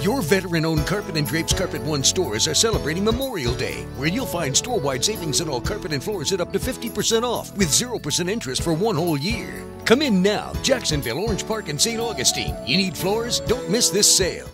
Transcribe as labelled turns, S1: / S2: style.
S1: Your veteran-owned Carpet and Drapes Carpet One stores are celebrating Memorial Day, where you'll find store-wide savings on all carpet and floors at up to 50% off with 0% interest for one whole year. Come in now, Jacksonville, Orange Park, and St. Augustine. You need floors? Don't miss this sale.